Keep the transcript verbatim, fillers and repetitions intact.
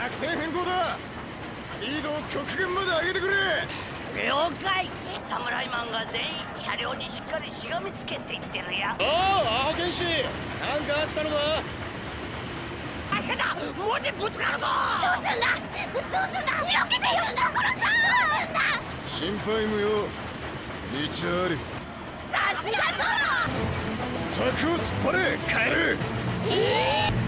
作戦変更だ。スピードを極限まで上げてくれ。 了解。侍マンが全員車両にしっかりしがみつけって言ってるよ。 おお、アホ剣士、なんかあったのか。 あれだ、文字ぶつかるぞ。 どうすんだどうすんだ避けてよ。だからさ、どうすんだ。 心配無用、道あり。 さすがゾロ。 柵を突っ張れ、カエル。 ええー